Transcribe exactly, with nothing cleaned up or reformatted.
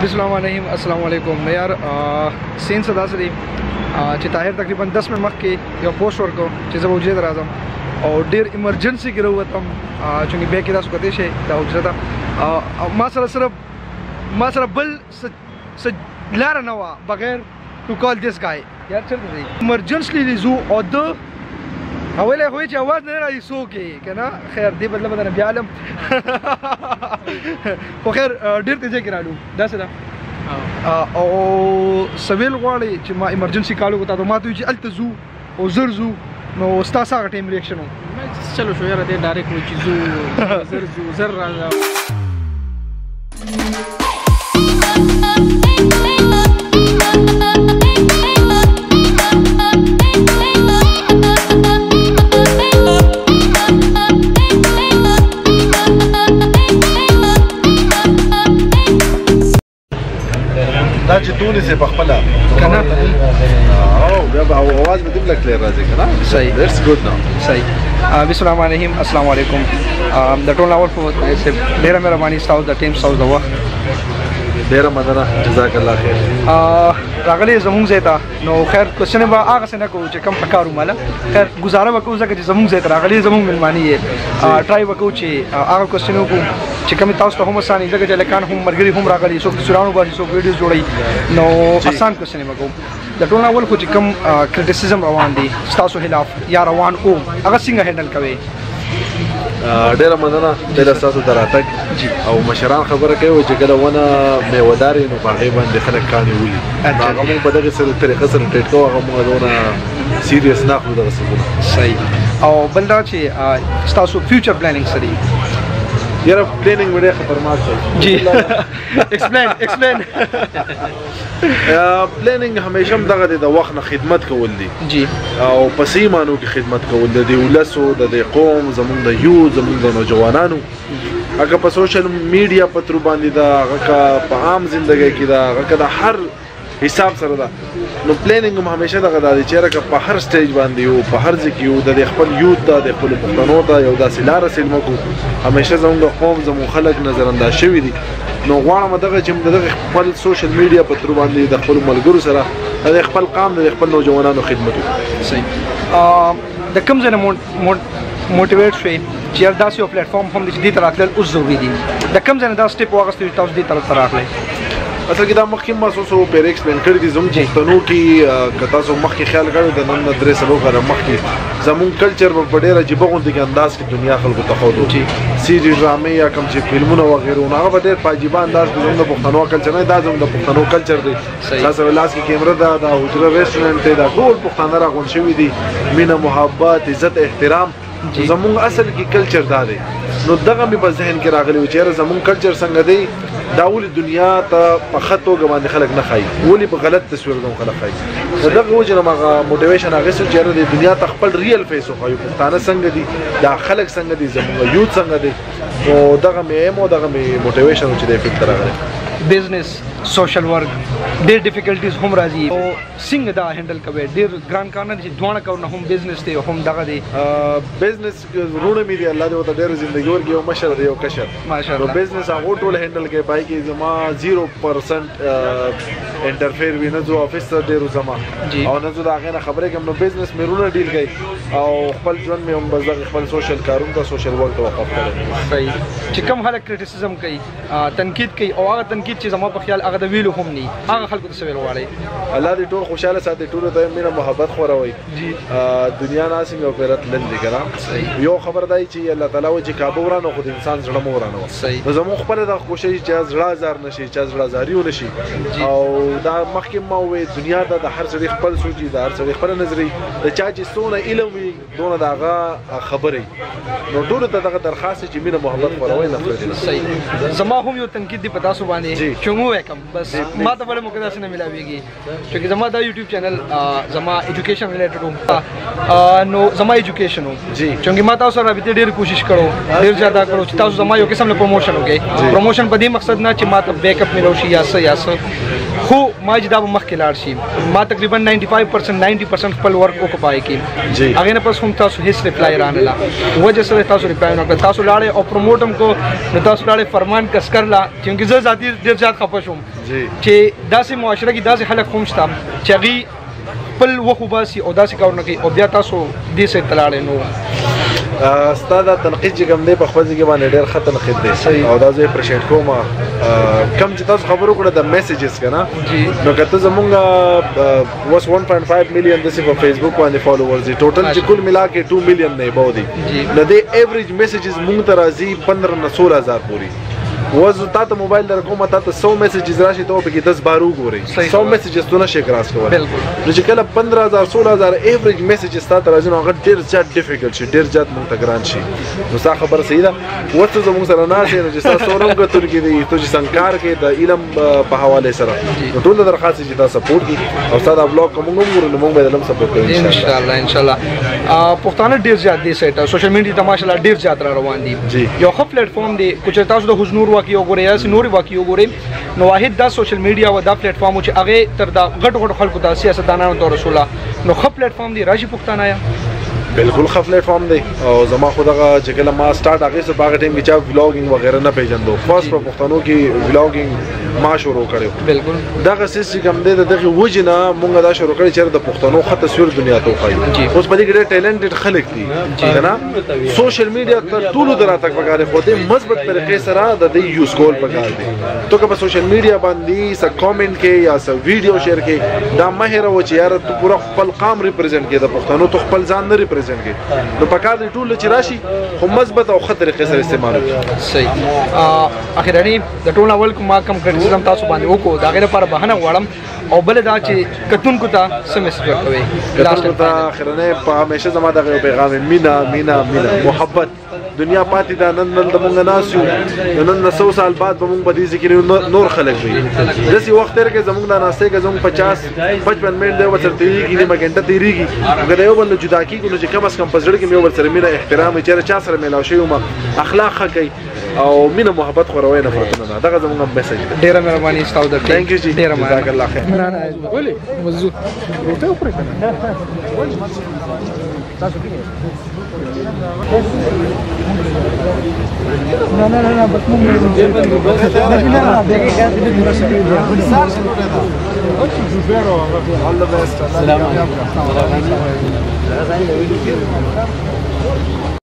बिस्मिल्लाहिर्रहमानिर्रहीम अस्सलाम वालेकुम यार सीन सदा से چې طاهر تقریبا दस मिनट मख के यो पोस्ट ورکو چې زه وجود راځم او ډیر ایمرجنسي کې وروتم چې به کې تاسو کته شي دا وجود ما سره صرف ما سره بل س لار نه وا بغیر ټو کال دیس گای یار چلته دی ایمرجنسي زو او د اوله هوی چې आवाज نه راځي سو کې کنه خیر دی بدله بدنه بیا علم خو خیر ډیر تیزه کې راړو دا څه ده او سویل غواړي چې ما ایمرجنسي کالو کوته ما ته چې الته زو او زر زو نو ستاسو هغه ټیم ریاکشن و چلو شو یاره دې ډایرکټ و چې زو زر زو زر راځه دا چې تونسي په خپل کنه او بیا به اواز به دې کلیر راځي کنه صحیح دیٹس ګډ نو صحیح بسم الله الرحمن الرحیم السلام علیکم د ټول اول په ډیره مهرباني تاسو د ټیم تاسو د وخت ډیره مننه جزاک الله خیر راغلی زمونږ زیتا نو خیر کوشنه به هغه څنګه کو چې کم پکارو مالا خیر گزاره وکړو ځکه چې زمونږ زیتا راغلی زمونږ ملمانی یې ټرای وکړو چې هغه کوشنه وکړو چې کوم تاسو ته هم آسان ځکه چې لکان هم مرګري هم راغلي څوک سورانو باندې څوک ویډیوز جوړي نو آسان کوشنه وکړو د ټول اول خو چې کوم کریټیسیزم روان دي تاسو خلاف یا روان او هغه څنګه هندل کوي ډیره مننه ډیره تاسو دراتک او مشران خبره کوي چې کله ونه میواداري نو باغې باندې خلک کاني ولي هغه موږ په دغه سره طریقه سره ټریټ کوو هغه موږ دونه سیریس نه اخلو دغه څه صحیح او بل دا چې تاسو فیوچر پلانینګ سره یاره پلانینګ وړه خطرناک دی جی ایکسپلین ایکسپلین پلانینګ همیشه دغه د وخت نه خدمت کول دي جی او په سیمانو کې خدمت کول دي ولسو د قوم زمونږ د یو زمونږ د نوجوانانو هغه په سوشل میډیا په تر باندې دا هغه په عام ژوندۍ کې دا هغه د هر حساب سره دا نو پلانینګ هم همیشه دغه د چیرې په هر سټیج باندې یو په هر ځای کې یو د خپل یوت د خپل پښتنو ته یو داسې لار سلمو کو همیشه زموږ قوم زموږ خلک نظر انداز شوی دي نو غواړم دغه چې دغه خپل سوشل میډیا په تر باندې د خپل ملګرو سره د خپل قام د خپل نوجوانانو خدمت وکړم صحیح د کوم ځای موټیویټ شوي چې داسې یو پلیټفارم هم دې ته راتلل اوس ضروري دي د کوم ځای دا سټیپ واغستې تاسو دې طرف ته راغلی اصل کې دا مخکې ما سوسو پیر ایکسپلین کړی دي زموږ پښتنو کې که تاسو مخکې خیال کړو د نن درې سلو کاله مخکې زموږ کلچر په ډېره عجیبه غوندې کې انداز کې دنیا خلکو ته ښودو سیریز ډرامې یا کوم چې فلمونه وغیره نو هغه په ډېر په عجیبه انداز کې زموږ د پښتنو کلچر نه دا زموږ د پښتنو کلچر دی تاسو لاس کې کیمره ده دا حجره ریسټورانټ دی دا ټول پښتانه راغونډ شوي دي مینه محبت عزت احترام زموږ اصل کې کلچر دا دی نو دغه مې په ذهن کې راغلی و چې زموږ کلچر څنګه دی دا ولې دنیا ته په ښه توګه باندې خلک نه ښایي ولې په غلط تصویر زموږ خلک ښایي د دغه وجې نه هغه موټیویشن اخیستو چې د دنیا ته خپل ریل فیس وښایو پښتانه څنګه دي دا خلک څنګه دي زموږ یوت څنګه دی نو دغه مې ایم او دغه مې موټیویشن و چې دی فکر راغلی بزنس سوشل ورک ډېر ډیفیکلټیز هم راځي او څنګه دا هینډل کوي ډېر ګران کار نه دي چې دواړه کارونه هم بزنس دی هم دغه دی بزنس رونه مې دی الله دې ورته ډېر ژوندګي ورکړي او مشر دی او کشر ماشاءالله بزنس هغه ټول هینډل کوي پای کې زما زیرو پرسنټ انټرفیر وینه جو افیس ته ډېر زما او نه زه دا غنه خبرې کوم نو بزنس مې رونه ډیل کوي او خپل ژوند مې هم بس خپل سوشل کارونه ته سوشل ورک ته وقف کړی صحیح چې کوم خلک کریټیسیزم کوي تنقید کوي او هغه تنقید چې زما په خیال هغه د ویلو هم نه هغه خلکو ته ویل غواړي الله دې ټول خوشاله ساتي ټول ته مینه محبت خوروي جی دنیا ناسم یو پیرت لندې کړه یو خبر دی چې الله تعالی و چې کابو ورانو خو د انسان زړه مو ورانو صحیح زموږ خپل د کوشش چې زړه زار نشي چې زړه زاریو نشي او دا مخکې ما وې دنیا ته د هر څه خپل سوچي د هر څه خپل نظری د چا چې سونه علم وي دونه داغه خبرې نو ټول ته دغه درخواست چې مینه محبت خوروي نه صحیح زما هم یو تنقید دی پتا سو باندې چې مو وکم بس ما ته بل موقع داسې نه ملاويږي چې زما دا یوټیوب چینل زما ایجوکیشن ریلیټډ و نو زما ایجوکیشن و جی چې ما تاسو سره به ډېر کوشش کړو ډېر زیاته کړو چې تاسو زما یو قسم له پروموشن وکړي پروموشن په دې مقصد نه چې ما ته بیک اپ ملو شي یا څه یا څه خو ما چې دا مخکې لاړ شي ما تقریبا نائنٹی فائیو پرسنٹ نائنٹی پرسنٹ خپل ورک وکړای کی هغه نه پس هم تاسو هیڅ ریپلای رانه لا وجه سره تاسو ریپلای نه کړ تاسو لاړې او پروموټم کو نو تاسو لاړې فرمان کس کرلا چې زه ذاتی ډیر زیات خپه شوم چې داسې معاشره کې داسې خلک هم شته چې هغه خپل وخو باسي او داسې کارونه کوي او بیا تاسو دې سره تلاړې نو استاد تنقید چې کوم دی په خپل ځای باندې ډېر ښه تنقید دی او دا زه اپریشیټ کوم کم چې تاسو خبرو کړه د میسیجز کنه نو کته زمونږ واس one point five million د په فیسبوک باندې فالوورز دي ټوټل چې کل ملا کې two million نه بو دي د دې ایوریج میسیجز مونږ ته راځي fifteen نه sixteen هزار پوری وز تا ته موبایل در کومه تا ته one hundred میسیجز راشي ته په کې ten بارو ګوري one hundred میسیجز ته نشي کراس کول بالکل نو چې کله fifteen هزار sixteen هزار ایوریج میسیجز تا ته راځي نو هغه ډیر زیات ډیفیکلټ شي ډیر زیات مونږ ته ګران شي نو څه خبره صحیح ده وته زموږ سره نه شي نو چې تاسو ورونګ تر کې دی ته چې څنګه کې د علم په حواله سره نو ټول درخواست چې تاسو سپورټ کی او تاسو دا بلاګ کوم ګورو نو موږ به دلم سپورټ کوو ان شاء الله ان شاء الله پښتانه ډیر زیات دي سیټ سوشل میډیا ته ماشاءالله ډیر زیات را روان دي یو ښه پلیټ فارم دی کوم تاسو د حضور واقعي وګورئ یا نوري واقعي وګورئ نو واحد دا سوشل میډیا و دا پلیټ فارم چې هغه تر دا غټ غټ خلکو ته سیاستدانانو ته رسوله نو ښه پلیټ فارم دی راشي پښتانه یا بالکل ښه پلیټ فارم دی او زما خو دغه چې کله ما سٹارټ هغه څه باغ ټیم کې چا ولاګینګ وغیرہ نه پیژندو فرست په پښتنو کې ولاګینګ ما شروع کړو بالکل دغه سیس کوم دی دغه وجنه مونږ دا شروع کړی چې د پښتنو خط تصویر دنیا ته وخایو اوس په دې کې ډېر ټیلنټډ خلک دي کنه سوشل میډیا ته ټول دراتک وګاله خو دې مثبت طریقې سره د دې یوز کول پکار دي تو که په سوشل میډیا باندې س کامنټ کې یا س ویډیو شیر کې دا مهره و چې یار ته پورا خپل قام ریپرزینټ کې د پښتنو ته خپل ځان نه ریپرزینټ نو پکار دي ټول چې راشي خو مثبت او خطر طریقې سره استعمال وکړي صحیح اخیرانی د ټول اول کوم کم کریټیسزم تاسو باندې وکړو دا غیر لپاره بهانه غواړم او بل دا چې کتونکو ته سمس ورکوي کتونکو ته اخیرانی په همیشه زما دغه پیغام مینا مینا مینا محبت دنیا پاتې دا نن نن د مونږ ناسو نن نه سو سال بعد به مونږ په دې ذکر نور خلک وي داسې وخت تر کې زمونږ د ناسته کې زمونږ fifty fifty منټ دی ورته تیریږي نیمه غنټه تیریږي موږ یو بل جدا کیږو نو چې کم از کم په زړه کې یو بل سره مینه احترام چې چا سره ملاو شي او اخلاق ښه کوي او مینه محبت خوروي نه فرتونه نه دغه زمونږ میسج ډیره مهرباني ستاسو د ثانک یو ډیره مهرباني جزاک الله خیر ولې مزو روټه خوري تاسو کې نه نه نه بس موږ نه نه نه دغه all the best.